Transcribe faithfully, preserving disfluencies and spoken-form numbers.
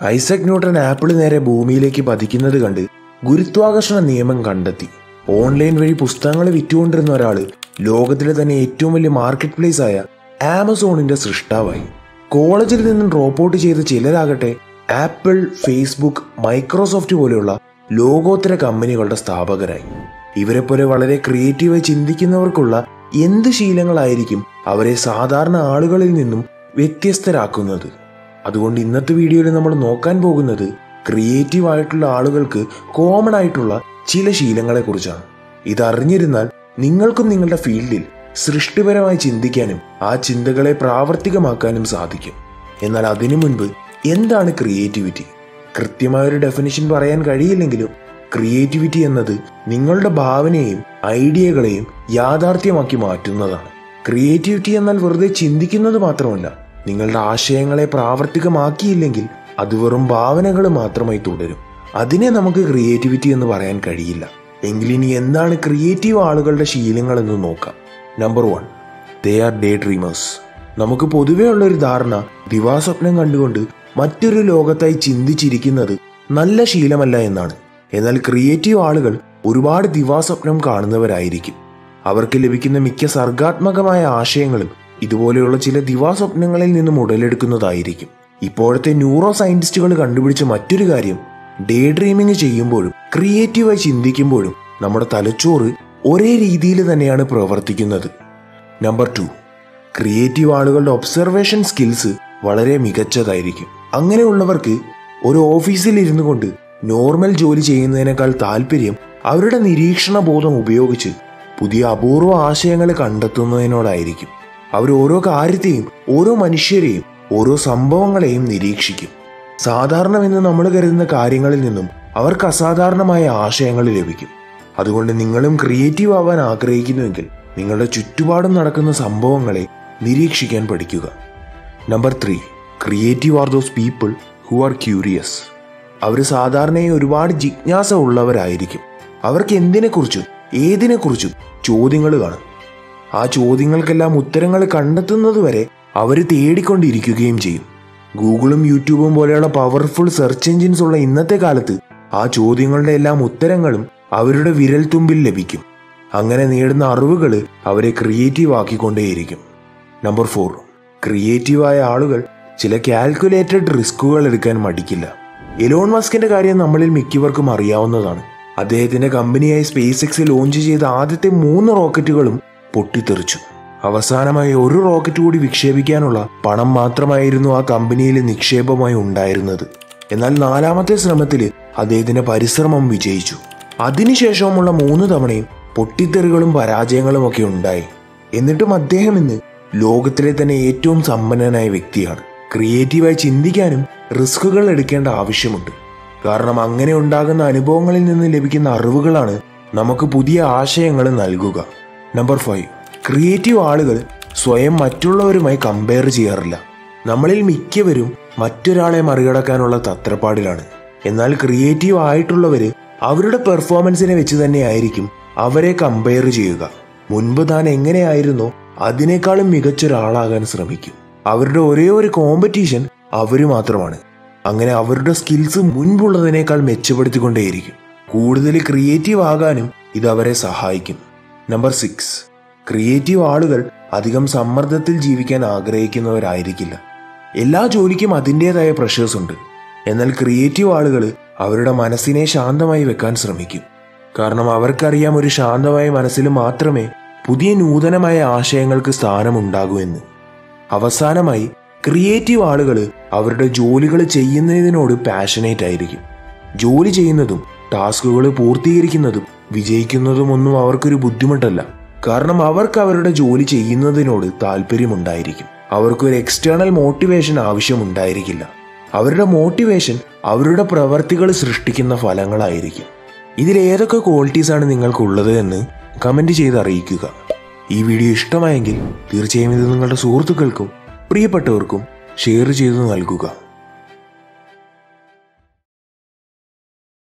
Isaac Newton apple നേരെ ഭൂമിയിലേക്ക് പതിക്കുന്നത് കണ്ട് ഗുരുത്വാകർഷണ നിയമം കണ്ടെത്തി. ഓൺലൈൻ വഴി പുസ്തകങ്ങൾ വിറ്റുകൊണ്ടിരുന്ന ഒരാൾ ലോകത്തിലെ തന്നെ ഏറ്റവും വലിയ മാർക്കറ്റ് പ്ലേസ് ആയ ആമസോണിന്റെ സൃഷ്ടാവായി. കോളേജിൽ നിന്നും ഡ്രോപ്പ് ഔട്ട് ചെയ്ത ചിലരാകട്ടെ ആപ്പിൾ, ഫേസ്ബുക്ക്, മൈക്രോസോഫ്റ്റ് പോലെയുള്ള ലോകോത്തര കമ്പനികളുടെ സ്ഥാപകരായി. ഇവരെ പോലെ വളരെ ക്രിയേറ്റീവായി ചിന്തിക്കുന്നവർക്കുള്ള എന്ത് ശീലങ്ങളായിരിക്കും അവരെ സാധാരണ ആളുകളിൽ നിന്നും വ്യത്യസ്തരാക്കുന്നത്? അതുകൊണ്ട് ഇന്നത്തെ വീഡിയോയിൽ നമ്മൾ നോക്കാൻ പോകുന്നത് ക്രിയേറ്റീവ് ആയിട്ടുള്ള ആളുകൾക്ക് കോമൺ ആയിട്ടുള്ള ചില ശീലങ്ങളെ കുറിച്ചാണ്. ഇതറിഞ്ഞിരുന്നാൽ നിങ്ങൾക്കും നിങ്ങളുടെ ഫീൽഡിൽ സൃഷ്ടിപരമായി ചിന്തിക്കാനും ആ ചിന്തകളെ പ്രാവർത്തികമാക്കാനും സാധിക്കും. എന്നാൽ അതിനു മുൻപ് എന്താണ് ക്രിയേറ്റിവിറ്റി? കൃത്യമായൊരു ഡെഫിനിഷൻ പറയാൻ കഴിയില്ലെങ്കിലും ക്രിയേറ്റിവിറ്റി എന്നത് നിങ്ങളുടെ ഭാവനയെയും ഐഡിയകളെയും യാഥാർത്ഥ്യമാക്കി മാറ്റുന്നതാണ്. ക്രിയേറ്റിവിറ്റി എന്നാൽ വെറുതെ ചിന്തിക്കുന്നത് മാത്രമല്ല, നിങ്ങളുടെ ആശയങ്ങളെ പ്രാവർത്തികമാക്കിയില്ലെങ്കിൽ അത് വെറും ഭാവനകൾ മാത്രമായി തുടരും. അതിനെ നമുക്ക് ക്രിയേറ്റിവിറ്റി എന്ന് പറയാൻ കഴിയില്ല. എങ്കിലിനി എന്താണ് ക്രിയേറ്റീവ് ആളുകളുടെ ശീലങ്ങൾ എന്ന് നോക്കാം. Number one, they are day dreamers. നമുക്ക് പൊതുവേ ഉള്ളൊരു ധാരണ ദിവാസ്വപ്നം കണ്ടുകൊണ്ട് മറ്റൊരു ലോകത്തായി ചിന്തിച്ചിരിക്കുന്നത് നല്ല ശീലമല്ല എന്നാണ്. എന്നാൽ ക്രിയേറ്റീവ് ആളുകൾ ഒരുപാട് ദിവാസ്വപ്നം കാണുന്നവരായിരിക്കും. അവർക്ക് ലഭിക്കുന്ന മിക്ക സർഗാത്മകമായ ആശയങ്ങളും ഇതുപോലെയുള്ള ചില ദിവാസ്വപ്നങ്ങളിൽ നിന്നും ഉടലെടുക്കുന്നതായിരിക്കും. ഇപ്പോഴത്തെ ന്യൂറോ സയന്റിസ്റ്റുകൾ കണ്ടുപിടിച്ച മറ്റൊരു കാര്യം, ഡേ ഡ്രീമിംഗ് ചെയ്യുമ്പോഴും ക്രിയേറ്റീവായി ചിന്തിക്കുമ്പോഴും നമ്മുടെ തലച്ചോറ് ഒരേ രീതിയിൽ തന്നെയാണ് പ്രവർത്തിക്കുന്നത്. നമ്പർ ടു, ക്രിയേറ്റീവ് ആളുകളുടെ ഒബ്സർവേഷൻ സ്കിൽസ് വളരെ മികച്ചതായിരിക്കും. അങ്ങനെയുള്ളവർക്ക് ഒരു ഓഫീസിൽ ഇരുന്നു കൊണ്ട് നോർമൽ ജോലി ചെയ്യുന്നതിനേക്കാൾ താല്പര്യം അവരുടെ നിരീക്ഷണ ബോധം ഉപയോഗിച്ച് പുതിയ അപൂർവ ആശയങ്ങൾ കണ്ടെത്തുന്നതിനോടായിരിക്കും. അവർ ഓരോ കാര്യത്തെയും, ഓരോ മനുഷ്യരെയും, ഓരോ സംഭവങ്ങളെയും നിരീക്ഷിക്കും. സാധാരണമെന്ന് നമ്മൾ കരുതുന്ന കാര്യങ്ങളിൽ നിന്നും അവർക്ക് അസാധാരണമായ ആശയങ്ങൾ ലഭിക്കും. അതുകൊണ്ട് നിങ്ങളും ക്രിയേറ്റീവ് ആവാൻ ആഗ്രഹിക്കുന്നുവെങ്കിൽ നിങ്ങളുടെ ചുറ്റുപാടും നടക്കുന്ന സംഭവങ്ങളെ നിരീക്ഷിക്കാൻ പഠിക്കുക. Number three, creative are those people who are curious. അവർ സാധാരണയായി ഒരുപാട് ജിജ്ഞാസ ഉള്ളവരായിരിക്കും. അവർക്ക് എന്തിനെക്കുറിച്ചും ഏതിനെക്കുറിച്ചും ചോദ്യങ്ങൾ കാണും. ആ ചോദ്യങ്ങൾക്കെല്ലാം ഉത്തരങ്ങൾ കണ്ടെത്തുന്നത് വരെ അവർ തേടിക്കൊണ്ടിരിക്കുകയും ചെയ്യും. ഗൂഗിളും യൂട്യൂബും പോലെയുള്ള പവർഫുൾ സെർച്ച് എഞ്ചിൻസ് ഉള്ള ഇന്നത്തെ കാലത്ത് ആ ചോദ്യങ്ങളുടെ എല്ലാം ഉത്തരങ്ങളും അവരുടെ വിരൽത്തുമ്പിൽ ലഭിക്കും. അങ്ങനെ നേടുന്ന അറിവുകൾ അവരെ ക്രിയേറ്റീവ് ആക്കിക്കൊണ്ടേയിരിക്കും. നമ്പർ ഫോർ, ക്രിയേറ്റീവായ ആളുകൾ ചില കാൽക്കുലേറ്റഡ് റിസ്കുകൾ എടുക്കാൻ മടിക്കില്ല. എലോൺ മസ്കിന്റെ കാര്യം നമ്മളിൽ മിക്കവർക്കും അറിയാവുന്നതാണ്. അദ്ദേഹത്തിന്റെ കമ്പനിയായ സ്പേസ് എക്സ് ലോഞ്ച് ചെയ്ത ആദ്യത്തെ മൂന്ന് റോക്കറ്റുകളും പൊട്ടിത്തെറിച്ചു. അവസാനമായി ഒരു റോക്കറ്റ് കൂടി വിക്ഷേപിക്കാനുള്ള പണം മാത്രമായിരുന്നു ആ കമ്പനിയിലെ നിക്ഷേപമായി ഉണ്ടായിരുന്നത്. എന്നാൽ നാലാമത്തെ ശ്രമത്തിൽ അദ്ദേഹത്തിന്റെ പരിശ്രമം വിജയിച്ചു. അതിനുശേഷമുള്ള മൂന്ന് തവണയും പൊട്ടിത്തെറികളും പരാജയങ്ങളും ഒക്കെ ഉണ്ടായി. എന്നിട്ടും അദ്ദേഹം ഇന്ന് ലോകത്തിലെ തന്നെ ഏറ്റവും സമ്പന്നനായ വ്യക്തിയാണ്. ക്രിയേറ്റീവായി ചിന്തിക്കാനും റിസ്കുകൾ എടുക്കേണ്ട ആവശ്യമുണ്ട്. കാരണം അങ്ങനെ ഉണ്ടാകുന്ന അനുഭവങ്ങളിൽ നിന്ന് ലഭിക്കുന്ന അറിവുകളാണ് നമുക്ക് പുതിയ ആശയങ്ങൾ നൽകുക. നമ്പർ ഫൈവ്, ക്രിയേറ്റീവ് ആളുകൾ സ്വയം മറ്റുള്ളവരുമായി കമ്പയർ ചെയ്യാറില്ല. നമ്മളിൽ മിക്കവരും മറ്റൊരാളെ മറികടക്കാനുള്ള തത്രപ്പാടിലാണ്. എന്നാൽ ക്രിയേറ്റീവ് ആയിട്ടുള്ളവര് അവരുടെ പെർഫോമൻസിനെ വെച്ച് തന്നെ ആയിരിക്കും അവരെ കമ്പയർ ചെയ്യുക. മുൻപ് താൻ എങ്ങനെയായിരുന്നോ അതിനേക്കാളും മികച്ചൊരാളാകാൻ ശ്രമിക്കും. അവരുടെ ഒരേ ഒരു കോമ്പറ്റീഷൻ അവര് മാത്രമാണ്. അങ്ങനെ അവരുടെ സ്കിൽസ് മുൻപുള്ളതിനേക്കാൾ മെച്ചപ്പെടുത്തിക്കൊണ്ടേയിരിക്കും. കൂടുതൽ ക്രിയേറ്റീവ് ആകാനും ഇത് അവരെ സഹായിക്കും. നമ്പർ സിക്സ്, ക്രിയേറ്റീവ് ആളുകൾ അധികം സമ്മർദ്ദത്തിൽ ജീവിക്കാൻ ആഗ്രഹിക്കുന്നവരായിരിക്കില്ല. എല്ലാ ജോലിക്കും അതിൻ്റെതായ പ്രഷേഴ്സ് ഉണ്ട്. എന്നാൽ ക്രിയേറ്റീവ് ആളുകൾ അവരുടെ മനസ്സിനെ ശാന്തമായി വെക്കാൻ ശ്രമിക്കും. കാരണം അവർക്കറിയാം ഒരു ശാന്തമായ മനസ്സിൽ മാത്രമേ പുതിയ നൂതനമായ ആശയങ്ങൾക്ക് സ്ഥാനമുണ്ടാകൂ എന്ന്. അവസാനമായി, ക്രിയേറ്റീവ് ആളുകൾ അവരുടെ ജോലികൾ ചെയ്യുന്നതിനോട് പാഷനേറ്റ് ആയിരിക്കും. ജോലി ചെയ്യുന്നതും ടാസ്കുകൾ പൂർത്തീകരിക്കുന്നതും വിജയിക്കുന്നതും ഒന്നും അവർക്കൊരു ബുദ്ധിമുട്ടല്ല. കാരണം അവർക്ക് അവരുടെ ജോലി ചെയ്യുന്നതിനോട് താല്പര്യമുണ്ടായിരിക്കും. അവർക്കൊരു എക്സ്റ്റേണൽ മോട്ടിവേഷൻ ആവശ്യമുണ്ടായിരിക്കില്ല. അവരുടെ മോട്ടിവേഷൻ അവരുടെ പ്രവർത്തികൾ സൃഷ്ടിക്കുന്ന ഫലങ്ങളായിരിക്കും. ഇതിലേതൊക്കെ ക്വാളിറ്റീസാണ് നിങ്ങൾക്കുള്ളത് എന്ന് കമൻറ്റ് ചെയ്ത് അറിയിക്കുക. ഈ വീഡിയോ ഇഷ്ടമായെങ്കിൽ തീർച്ചയായും ഇത് നിങ്ങളുടെ സുഹൃത്തുക്കൾക്കും പ്രിയപ്പെട്ടവർക്കും ഷെയർ ചെയ്തു നൽകുക.